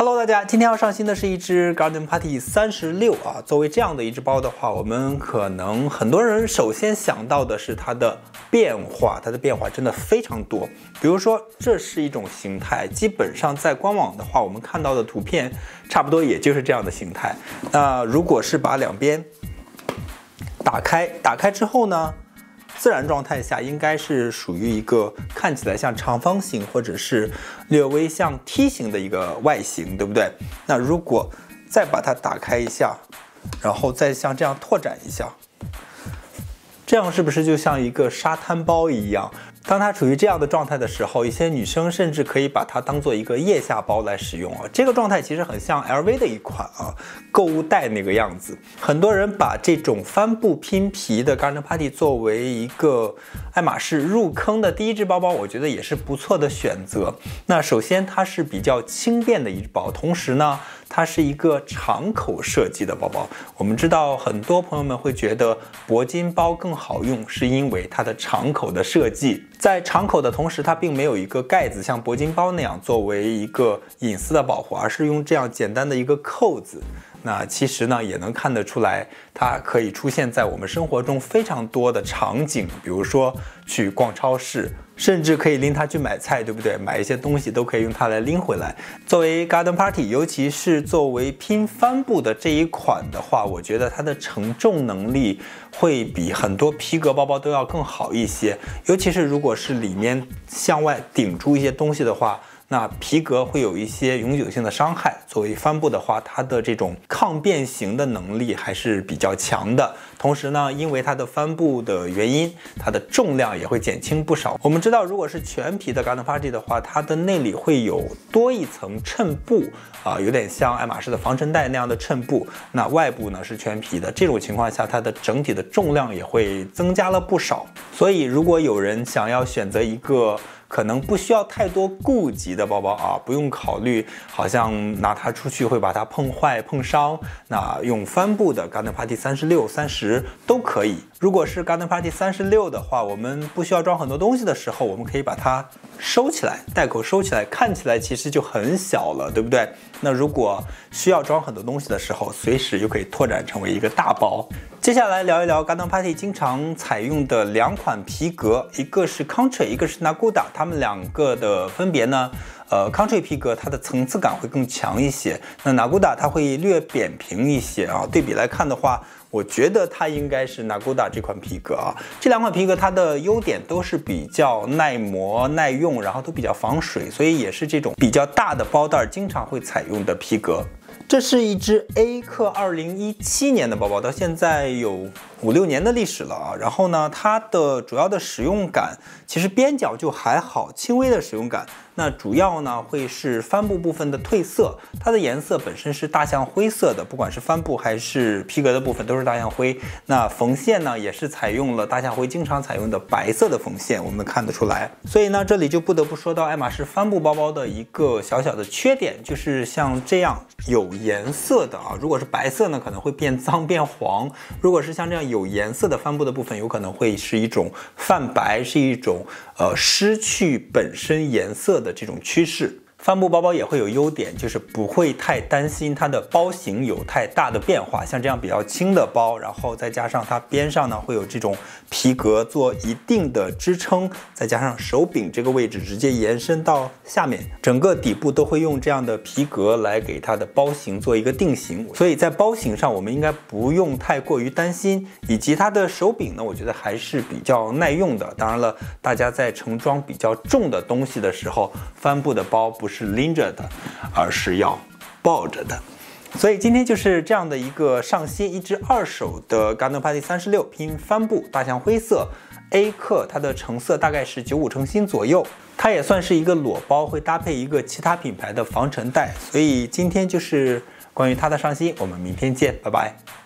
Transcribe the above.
Hello， 大家，今天要上新的是一只 Garden Party 36啊。作为这样的一只包的话，我们可能很多人首先想到的是它的变化，它的变化真的非常多。比如说，这是一种形态，基本上在官网的话，我们看到的图片差不多也就是这样的形态。那如果是把两边打开之后呢？自然状态下应该是属于一个看起来像长方形或者是略微像梯形的一个外形，对不对？那如果再把它打开一下，然后再像这样拓展一下，这样是不是就像一个沙滩包一样？当它处于这样的状态的时候，一些女生甚至可以把它当做一个腋下包来使用啊。这个状态其实很像 LV 的一款购物袋那个样子。很多人把这种帆布拼皮的 Garden Party 作为一个爱马仕入坑的第一只包包，我觉得也是不错的选择。那首先它是比较轻便的一只包，同时呢，它是一个长口设计的包包。我们知道很多朋友们会觉得铂金包更好用，是因为它的长口的设计。在长口的同时，它并没有一个盖子，像铂金包那样作为一个隐私的保护，而是用这样简单的一个扣子。那其实呢，也能看得出来，它可以出现在我们生活中非常多的场景，比如说去逛超市，甚至可以拎它去买菜，对不对？买一些东西都可以用它来拎回来。作为 Garden Party， 尤其是作为拼帆布的这一款的话，我觉得它的承重能力会比很多皮革包包都要更好一些，尤其是如果是里面向外顶住一些东西的话。那皮革会有一些永久性的伤害，作为帆布的话，它的这种抗变形的能力还是比较强的。同时呢，因为它的帆布的原因，它的重量也会减轻不少。我们知道，如果是全皮的 Garden Party 的话，它的内里会有多一层衬布有点像爱马仕的防尘袋那样的衬布。那外部呢是全皮的，这种情况下，它的整体的重量也会增加了不少。所以，如果有人想要选择一个可能不需要太多顾及的包包不用考虑好像拿它出去会把它碰坏碰伤，那用帆布的 Garden Party 36、30都可以。如果是 Garden Party 36的话，我们不需要装很多东西的时候，我们可以把它收起来，袋口收起来，看起来其实就很小了，对不对？那如果需要装很多东西的时候，随时就可以拓展成为一个大包。接下来聊一聊 Garden Party 经常采用的两款皮革，一个是 Country， 一个是 Nagoda， 它们两个的分别呢，Country 皮革它的层次感会更强一些，那 Nagoda 它会略扁平一些对比来看的话，我觉得它应该是 Nagoda 这款皮革这两款皮革它的优点都是比较耐磨耐用，然后都比较防水，所以也是这种比较大的包袋经常会采用的皮革。这是一只 A 克2017年的包包，到现在有5、6年的历史了然后呢，它的主要的使用感其实边角就还好，轻微的使用感。那主要呢会是帆布部分的褪色，它的颜色本身是大象灰色的，不管是帆布还是皮革的部分都是大象灰。那缝线呢也是采用了大象灰经常采用的白色的缝线，我们看得出来。所以呢，这里就不得不说到爱马仕帆布包包的一个小小的缺点，就是像这样有颜色的如果是白色呢可能会变脏变黄，如果是像这样有颜色的帆布的部分，有可能会是一种泛白，是一种失去本身颜色的这种趋势。帆布包包也会有优点，就是不会太担心它的包型有太大的变化，像这样比较轻的包，然后再加上它边上呢会有这种皮革做一定的支撑，再加上手柄这个位置直接延伸到下面，整个底部都会用这样的皮革来给它的包型做一个定型，所以在包型上我们应该不用太过于担心，以及它的手柄呢，我觉得还是比较耐用的。当然了，大家在盛装比较重的东西的时候，帆布的包不是拎着的，而是要抱着的。所以今天就是这样的一个上新，一只二手的 Garden Party 36拼帆布大象灰色 A 克，它的成色大概是95成新左右，它也算是一个裸包，会搭配一个其他品牌的防尘袋。所以今天就是关于它的上新，我们明天见，拜拜。